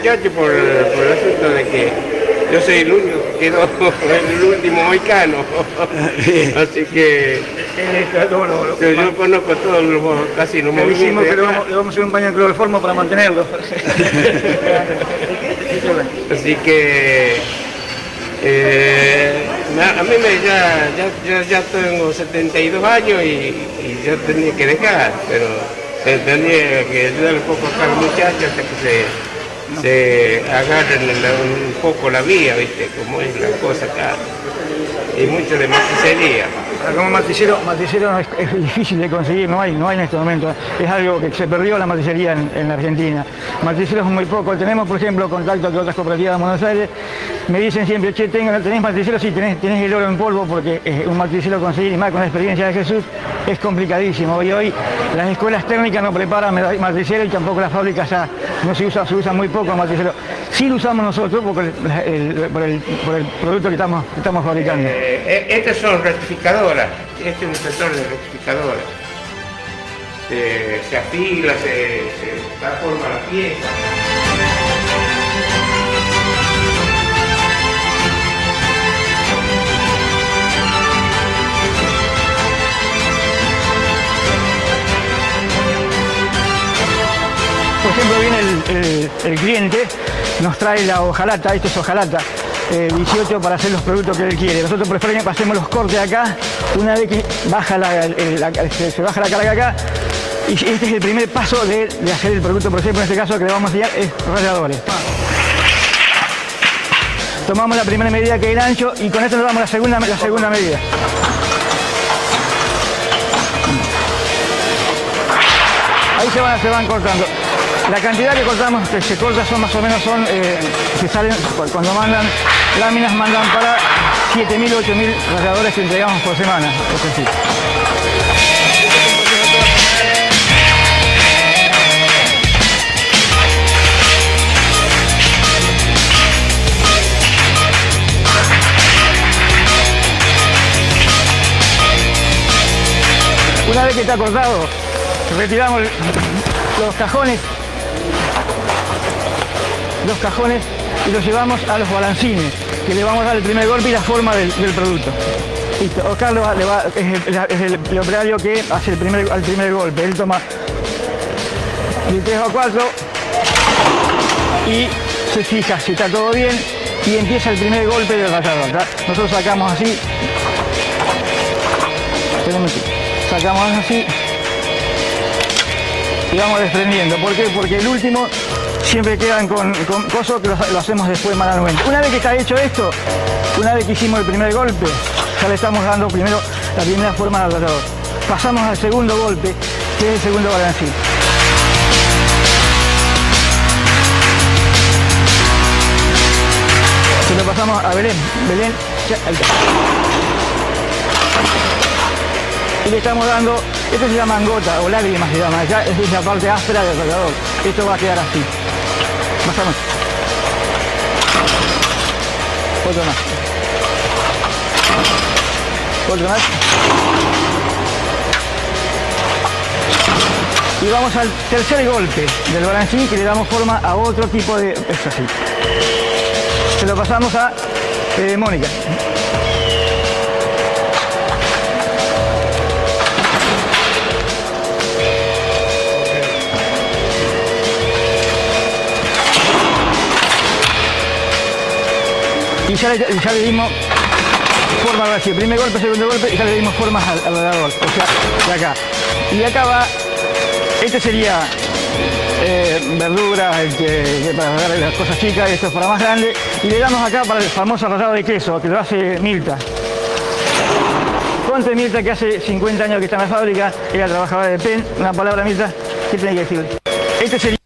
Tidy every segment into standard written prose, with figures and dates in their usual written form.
muchachos por el asunto de que yo soy el único que quedó, el último mohicano. Así que yo conozco todos casi los movimientos. Le vamos a hacer un baño de cloroformo para mantenerlo. Así que a mí ya tengo 72 años y ya tenía que dejar, pero tenía que ayudar un poco acá a los muchachos hasta que se agarren un poco la vía, ¿viste? Como es la cosa acá. Y mucho de matricería. Como matricero es difícil de conseguir, no hay en este momento. Es algo que se perdió la matricería en la Argentina. Matriceros muy poco. Tenemos, por ejemplo, contacto con otras cooperativas de Buenos Aires. Me dicen siempre, che, ¿tenés matricero? Sí, tenés el oro en polvo, porque un matricero conseguir, y más con la experiencia de Jesús, es complicadísimo. Y hoy las escuelas técnicas no preparan matricero y tampoco las fábricas ya no se usa muy poco el matricero. Sí lo usamos nosotros por el producto que estamos fabricando. Estas son rectificadoras, este es un sector de rectificadoras. Se afila, se da forma a la pieza. Por ejemplo, viene el cliente, nos trae la hojalata, esto es hojalata, 18 para hacer los productos que él quiere. Nosotros preferimos hacemos los cortes acá, una vez que baja se baja la carga acá, y este es el primer paso de hacer el producto. Por ejemplo, en este caso que le vamos a enseñar es ralladores. Tomamos la primera medida que es el ancho y con esto nos damos la segunda medida. Ahí se van cortando. La cantidad que cortamos, que se corta son más o menos, que salen, cuando mandan láminas, mandan para 7.000 o 8.000 ralladores que entregamos por semana. Eso sí. Una vez que está cortado, retiramos los cajones y los llevamos a los balancines, que le vamos a dar el primer golpe y la forma del producto. Listo. Oscar es el operario que hace el primer golpe. Él toma de 3 o 4 y se fija si está todo bien y empieza el primer golpe del rallador. Nosotros sacamos así, y vamos desprendiendo. ¿Por qué? Porque el último siempre quedan con cosas que lo hacemos después manualmente. Una vez que está hecho esto, una vez que hicimos el primer golpe, ya le estamos dando primero la primera forma al rallador. Pasamos al segundo golpe, que es el segundo balancín. Se lo pasamos a Belén, ya, ahí está. Y le estamos dando, esto se llama gota o lágrimas se llama, ya es la parte áspera del rallador. Esto va a quedar así. Pasamos. Otro más. Otro más. Y vamos al tercer golpe del balancín, que le damos forma a otro tipo de... Es así. Se lo pasamos a Mónica. Y ya le dimos forma al vacío. Primer golpe, segundo golpe, y ya le dimos formas al rallador. O sea, de acá. Y de acá va, este sería verduras para darle las cosas chicas, esto es para más grande. Y le damos acá para el famoso rallado de queso, que lo hace Mirta. Ponte Mirta, que hace 50 años que está en la fábrica, ella trabajadora de PEN. Una palabra, Mirta, ¿qué tiene que decirle? Este sería...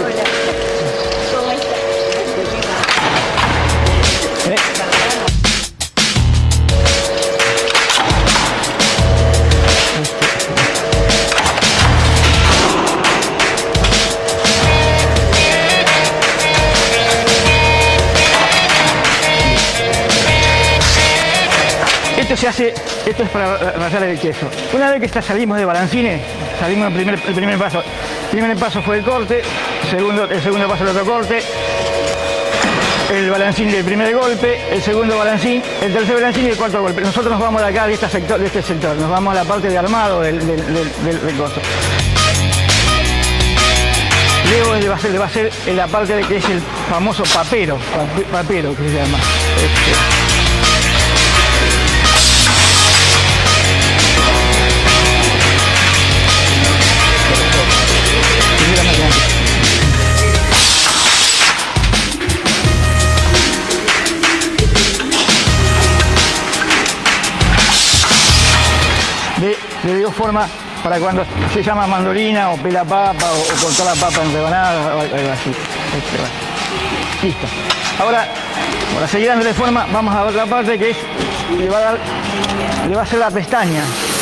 Esto es para rallar el queso. Una vez que salimos de balancines, salimos el primer paso. El primer paso fue el corte, el segundo paso el otro corte, el balancín del primer golpe, el segundo balancín, el tercer balancín y el cuarto golpe. Nosotros nos vamos de acá, de este sector, nos vamos a la parte de armado del coso. Leo le va a hacer en la parte de que es el famoso papero que se llama. Le dio forma para cuando se llama mandolina o pela papa o cortar la papa en rebanadas o algo así. Listo. Ahora, para seguir dándole forma, vamos a otra parte que es, le va a hacer la pestaña.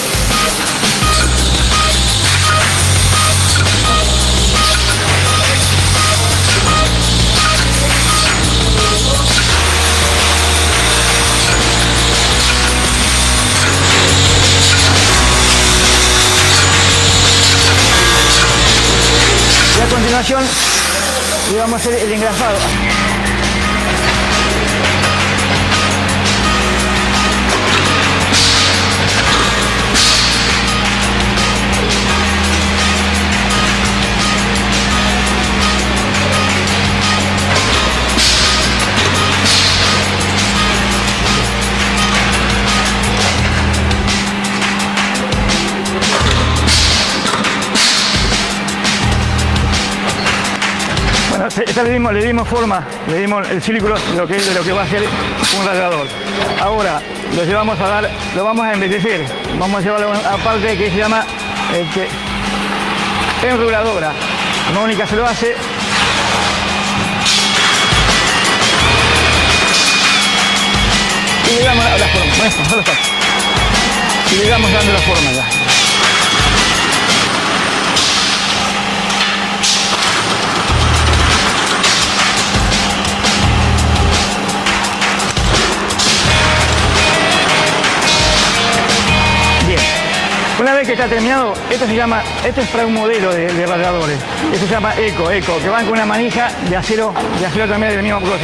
Y a continuación le vamos a hacer el engrasado. Esta le dimos forma, le dimos el círculo de lo que va a ser un radiador. Ahora lo vamos a embellecer, vamos a llevarlo a una parte que se llama enruladora. Mónica se lo hace. Y le damos la forma, y le vamos dando la forma ya. Una vez que está terminado, esto es para un modelo de radiadores. Esto se llama Eco, que van con una manija de acero también del mismo proceso.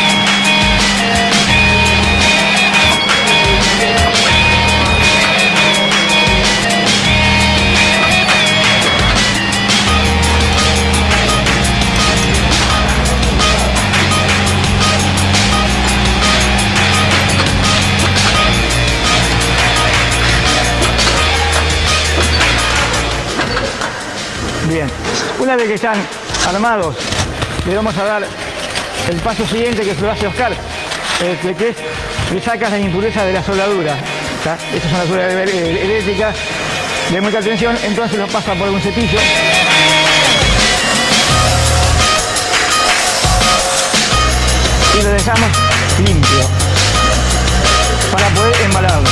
Bien, una vez que están armados, le vamos a dar el paso siguiente que se lo hace Oscar, que es le sacas la impureza de la soldadura. Esta es una soldadura eléctrica de mucha tensión, entonces lo pasa por un cepillo. Y lo dejamos limpio para poder embalarlo.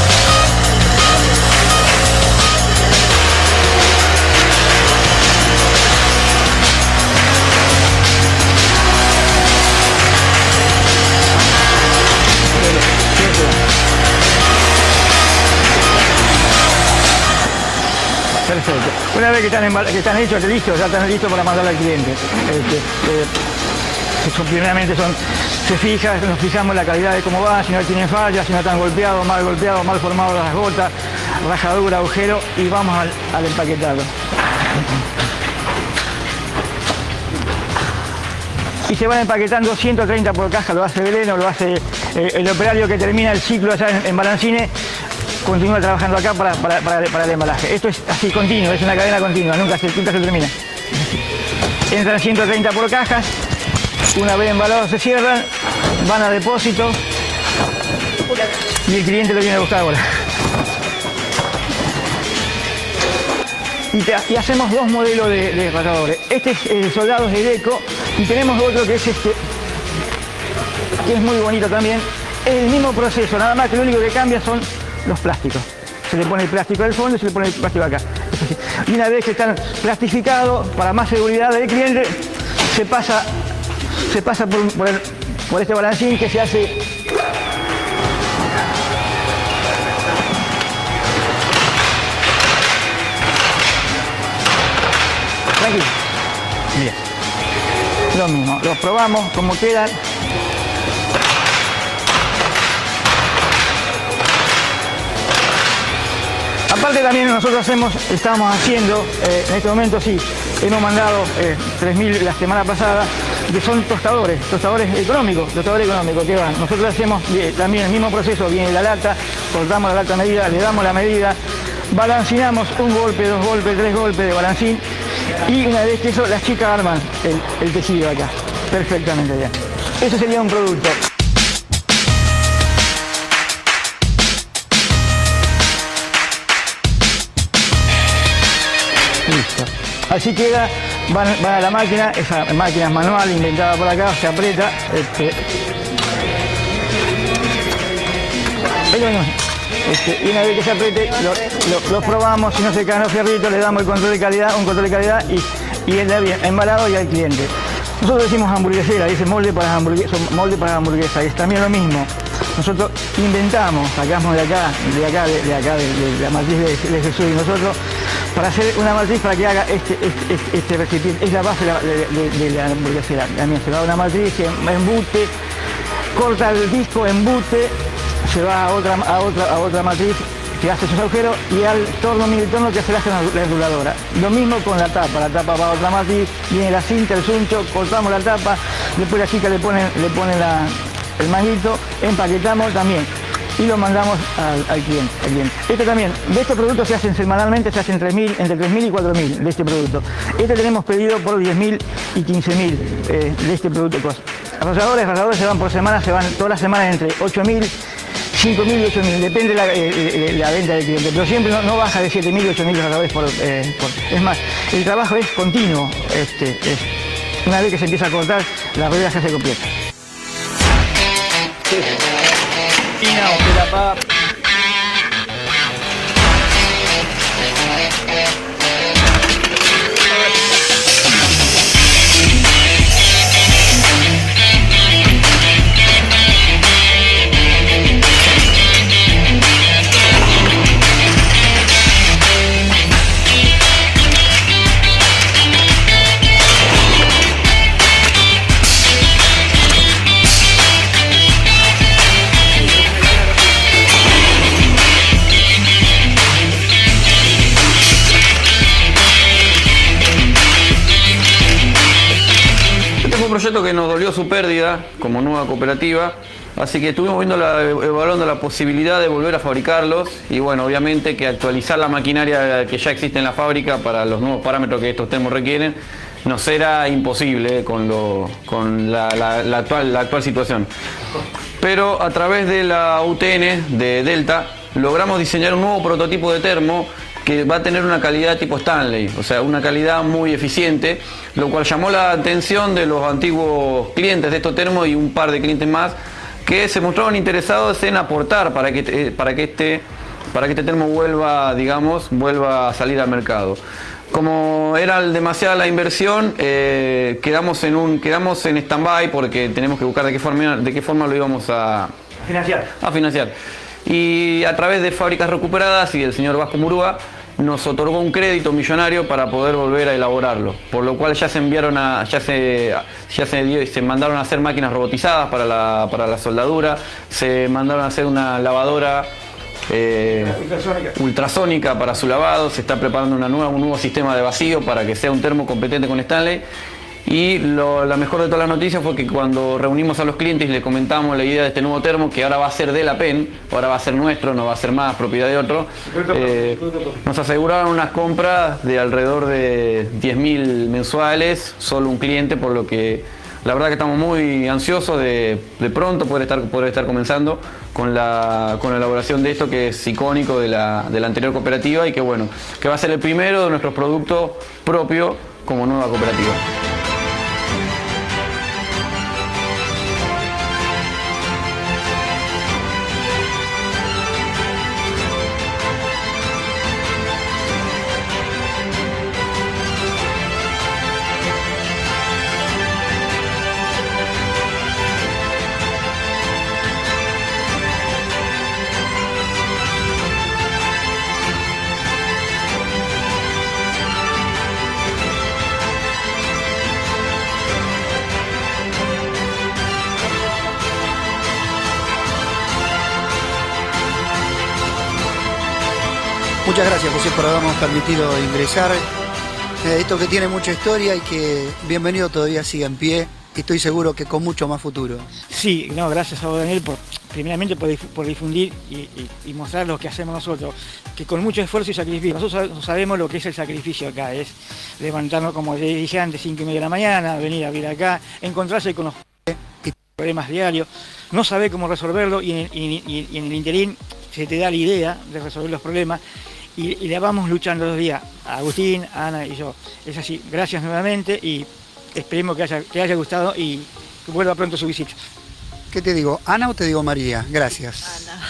Perfecto. Una vez que están hechos, listos, ya están listos para mandar al cliente. Primeramente nos fijamos la calidad de cómo va, si no tienen fallas, si no están golpeados, mal formados las gotas, rajadura, agujero, y vamos al empaquetado. Y se van empaquetando 130 por caja, lo hace Belén, lo hace el operario que termina el ciclo allá en Balancine. Continúa trabajando acá para el embalaje. Esto es así continuo, es una cadena continua, nunca se termina. Entran 130 por cajas, una vez embalados se cierran, van a depósito y el cliente lo viene a buscar ahora. Y hacemos dos modelos de radiadores. Este es soldados de Eco y tenemos otro que es que es muy bonito también. Es el mismo proceso, nada más que lo único que cambia son los plásticos. Se le pone el plástico del fondo y se le pone el plástico acá. Y una vez que están plastificados, para más seguridad del cliente, se pasa por este balancín que se hace tranquilo. Bien. lo mismo, los probamos como quedan. Aparte también nosotros estamos haciendo, en este momento sí, hemos mandado 3.000 la semana pasada, que son tostadores económicos, que van. Nosotros hacemos también el mismo proceso, viene la lata, cortamos la lata a medida, le damos la medida, balancinamos un golpe, 2 golpes, 3 golpes de balancín y una vez que eso, las chicas arman el tejido acá, perfectamente bien. Eso sería un producto. Listo. Así queda, van a la máquina, esa máquina es manual, inventada por acá, se aprieta. Y una vez que se apriete, lo probamos, si no se caen los fierritos, le damos el control de calidad, un control de calidad y él da bien, embalado y al cliente. Nosotros decimos hamburguesera, dice molde para hamburguesa, y es también lo mismo. Nosotros inventamos, sacamos de la matriz de Jesús y nosotros, para hacer una matriz para que haga este recipiente, es la base de la hamburguesera. También se va a una matriz que embute, corta el disco, embute, se va a otra matriz que hace sus agujeros y al torno militorno que se le hace la enruladora. Lo mismo con la tapa va a otra matriz, viene la cinta, el suncho, cortamos la tapa, después la chica le pone el manguito, empaquetamos también y lo mandamos al cliente. Este también, de este producto se hacen semanalmente, se hacen entre 3.000 y 4.000 de este producto. Este tenemos pedido por 10.000 y 15.000 de este producto. Ralladores se van por semana, se van todas las semanas entre 8.000, 5.000 y 8.000, depende de la venta del cliente, pero siempre no baja de 7.000 y 8.000 ralladores es más, el trabajo es continuo, una vez que se empieza a cortar, la rueda se hace completa. Fina o pelapa. Proyecto que nos dolió su pérdida como nueva cooperativa, así que estuvimos evaluando la posibilidad de volver a fabricarlos y bueno, obviamente que actualizar la maquinaria que ya existe en la fábrica para los nuevos parámetros que estos termos requieren nos era imposible con la actual situación. Pero a través de la UTN de Delta logramos diseñar un nuevo prototipo de termo que va a tener una calidad tipo Stanley, o sea, una calidad muy eficiente, lo cual llamó la atención de los antiguos clientes de estos termos y un par de clientes más que se mostraron interesados en aportar para que este termo vuelva a salir al mercado. Como era demasiada la inversión, quedamos en stand-by porque tenemos que buscar de qué forma lo íbamos a financiar. Y a través de Fábricas Recuperadas y el señor Vasco Murúa nos otorgó un crédito millonario para poder volver a elaborarlo, por lo cual ya se mandaron a hacer máquinas robotizadas para la soldadura, se mandaron a hacer una lavadora ultrasónica para su lavado, se está preparando un nuevo sistema de vacío para que sea un termo competente con Stanley. Y la mejor de todas las noticias fue que cuando reunimos a los clientes y les comentamos la idea de este nuevo termo, que ahora va a ser de la PEN, ahora va a ser nuestro, no va a ser más propiedad de otro, nos aseguraron unas compras de alrededor de 10.000 mensuales, solo un cliente, por lo que la verdad que estamos muy ansiosos de pronto poder estar comenzando con la elaboración de esto que es icónico de la anterior cooperativa y que bueno, que va a ser el primero de nuestros productos propios como nueva cooperativa. Muchas gracias, José, por habernos permitido ingresar. Esto que tiene mucha historia y que bienvenido todavía siga en pie. Y estoy seguro que con mucho más futuro. Sí, no, gracias a vos, Daniel, primeramente por difundir y mostrar lo que hacemos nosotros, que con mucho esfuerzo y sacrificio. Nosotros sabemos lo que es el sacrificio acá, es levantarnos, como dije antes, 5:30 de la mañana, venir a vivir acá, encontrarse con los problemas diarios, no saber cómo resolverlo y en el interín se te da la idea de resolver los problemas y la vamos luchando los días, Agustín, Ana y yo. Es así, gracias nuevamente y esperemos que haya gustado y que vuelva pronto su visita. ¿Qué te digo, Ana o te digo María? Gracias. Ana.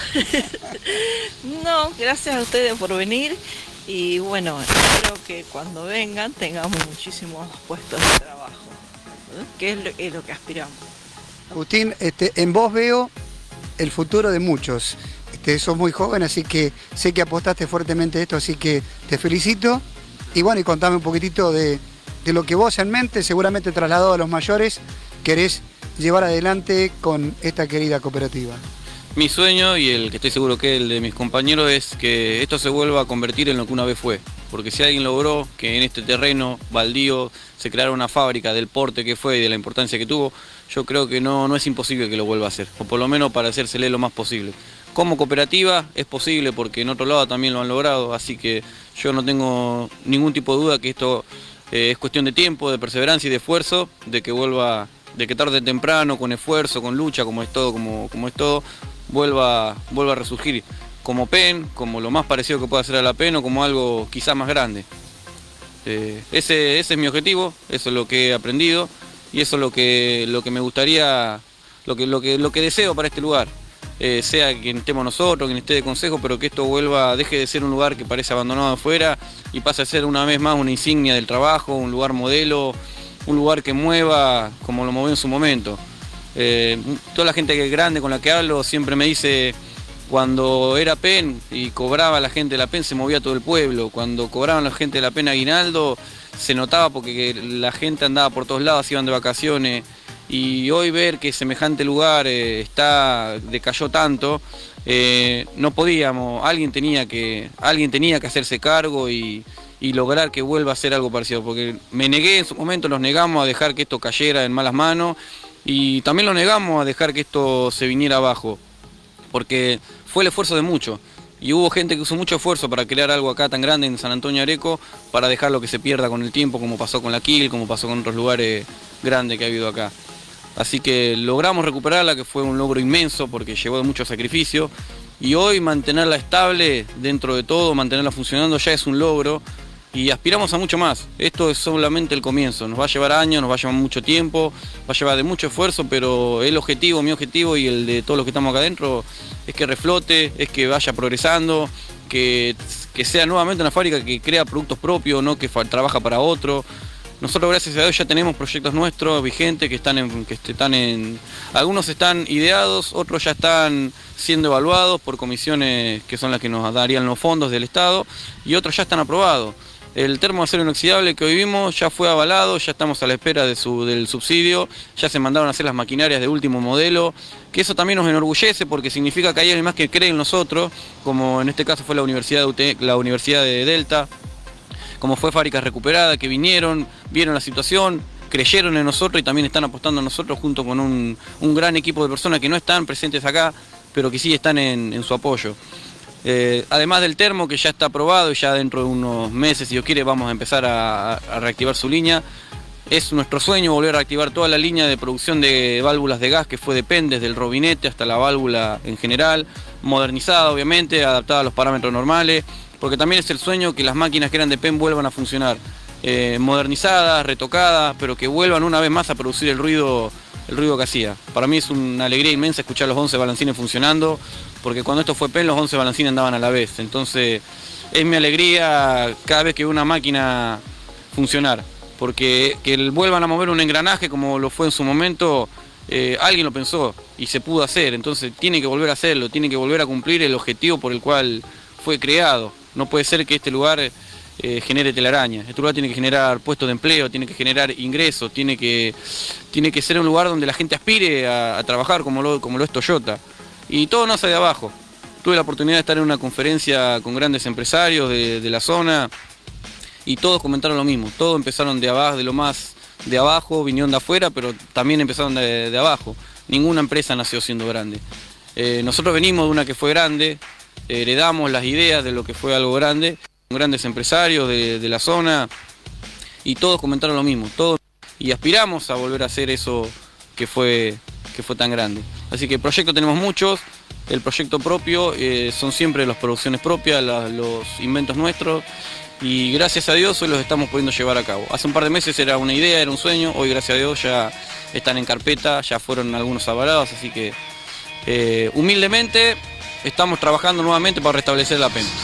No, gracias a ustedes por venir y bueno, espero que cuando vengan tengamos muchísimos puestos de trabajo, ¿eh? Que es lo que aspiramos. Agustín, en vos veo el futuro de muchos. Sos muy joven, así que sé que apostaste fuertemente a esto, así que te felicito. Y bueno, y contame un poquitito de lo que vos en mente, seguramente trasladado a los mayores, querés llevar adelante con esta querida cooperativa. Mi sueño, y el que estoy seguro que el de mis compañeros, es que esto se vuelva a convertir en lo que una vez fue. Porque si alguien logró que en este terreno baldío se creara una fábrica del porte que fue y de la importancia que tuvo, yo creo que no es imposible que lo vuelva a hacer, o por lo menos para hacérsele lo más posible. Como cooperativa es posible porque en otro lado también lo han logrado, así que yo no tengo ningún tipo de duda que esto es cuestión de tiempo, de perseverancia y de esfuerzo, de que vuelva, de que tarde o temprano, con esfuerzo, con lucha, como es todo, vuelva a resurgir como PEN, como lo más parecido que pueda hacer a la PEN o como algo quizás más grande. Ese es mi objetivo, eso es lo que he aprendido y eso es lo que me gustaría, lo que deseo para este lugar. Sea quien estemos nosotros, quien esté de consejo, pero que esto deje de ser un lugar que parece abandonado afuera y pase a ser una vez más una insignia del trabajo, un lugar modelo, un lugar que mueva como lo movió en su momento. Toda la gente que es grande con la que hablo siempre me dice, cuando era PEN y cobraba la gente de la PEN se movía todo el pueblo, cuando cobraban la gente de la PEN aguinaldo se notaba porque la gente andaba por todos lados, iban de vacaciones. Y hoy ver que semejante lugar decayó tanto, no podíamos, alguien tenía que hacerse cargo y lograr que vuelva a ser algo parecido, porque me negué en su momento, nos negamos a dejar que esto cayera en malas manos y también lo negamos a dejar que esto se viniera abajo, porque fue el esfuerzo de muchos. Y hubo gente que usó mucho esfuerzo para crear algo acá tan grande en San Antonio Areco, para dejarlo que se pierda con el tiempo, como pasó con la Quil, como pasó con otros lugares grandes que ha habido acá. Así que logramos recuperarla, que fue un logro inmenso porque llevó de mucho sacrificio. Y hoy mantenerla estable dentro de todo, mantenerla funcionando ya es un logro. Y aspiramos a mucho más. Esto es solamente el comienzo. Nos va a llevar años, nos va a llevar mucho tiempo, va a llevar de mucho esfuerzo, pero el objetivo, mi objetivo y el de todos los que estamos acá adentro es que reflote, es que vaya progresando, que sea nuevamente una fábrica que crea productos propios, no que trabaja para otro. Nosotros, gracias a Dios, ya tenemos proyectos nuestros vigentes que algunos están ideados, otros ya están siendo evaluados por comisiones que son las que nos darían los fondos del Estado y otros ya están aprobados. El termo de acero inoxidable que hoy vimos ya fue avalado, ya estamos a la espera del subsidio, ya se mandaron a hacer las maquinarias de último modelo, que eso también nos enorgullece porque significa que hay alguien más que cree en nosotros, como en este caso fue la Universidad de Delta, como fue Fábricas Recuperadas, que vieron la situación, creyeron en nosotros y también están apostando a nosotros junto con un gran equipo de personas que no están presentes acá, pero que sí están en su apoyo. Además del termo que ya está aprobado y ya dentro de unos meses, si Dios quiere, vamos a empezar a reactivar su línea. Es nuestro sueño volver a reactivar toda la línea de producción de válvulas de gas que fue de PEN, desde el robinete hasta la válvula en general, modernizada obviamente, adaptada a los parámetros normales, porque también es el sueño que las máquinas que eran de PEN vuelvan a funcionar, modernizadas, retocadas, pero que vuelvan una vez más a producir el ruido que hacía. Para mí es una alegría inmensa escuchar los 11 balancines funcionando, porque cuando esto fue PEN los 11 balancines andaban a la vez, entonces es mi alegría cada vez que veo una máquina funcionar, porque que vuelvan a mover un engranaje como lo fue en su momento, alguien lo pensó y se pudo hacer, entonces tiene que volver a hacerlo, tiene que volver a cumplir el objetivo por el cual fue creado. No puede ser que este lugar genere telaraña. Este lugar tiene que generar puestos de empleo, tiene que generar ingresos, tiene que ser un lugar donde la gente aspire a trabajar como lo es Toyota. Y todo nace de abajo. tuve la oportunidad de estar en una conferencia con grandes empresarios de la zona y todos comentaron lo mismo. Todos empezaron de abajo, de lo más de abajo, vinieron de afuera, pero también empezaron de abajo. Ninguna empresa nació siendo grande. Nosotros venimos de una que fue grande, heredamos las ideas de lo que fue algo grande, con grandes empresarios de la zona y todos comentaron lo mismo. Todos, y aspiramos a volver a hacer eso que fue tan grande. Así que proyectos tenemos muchos. El proyecto propio son siempre las producciones propias, los inventos nuestros, y gracias a Dios hoy los estamos pudiendo llevar a cabo. Hace un par de meses era una idea, era un sueño, hoy gracias a Dios ya están en carpeta, ya fueron algunos avalados, así que humildemente estamos trabajando nuevamente para restablecer la PEM.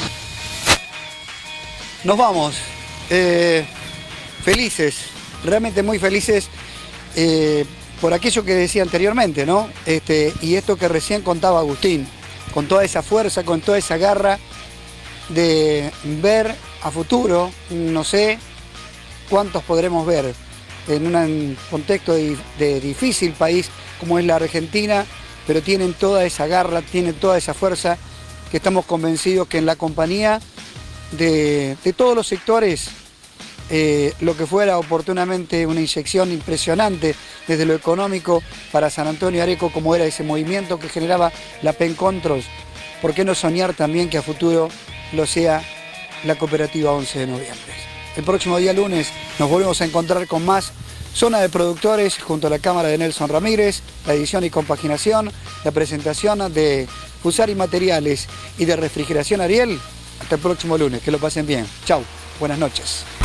Nos vamos. Felices, realmente muy felices por aquello que decía anteriormente, ¿no? Y esto que recién contaba Agustín, con toda esa fuerza, con toda esa garra de ver a futuro, no sé cuántos podremos ver en un contexto de difícil país como es la Argentina, pero tienen toda esa garra, tienen toda esa fuerza, que estamos convencidos que en la compañía de todos los sectores, lo que fuera oportunamente una inyección impresionante desde lo económico para San Antonio Areco, como era ese movimiento que generaba la PEN Controls, ¿por qué no soñar también que a futuro lo sea la cooperativa 11 de noviembre? El próximo día lunes nos volvemos a encontrar con más Zona de Productores junto a la cámara de Nelson Ramírez, la edición y compaginación, la presentación de Fusari Materiales y de Refrigeración Ariel. Hasta el próximo lunes, que lo pasen bien. Chau, buenas noches.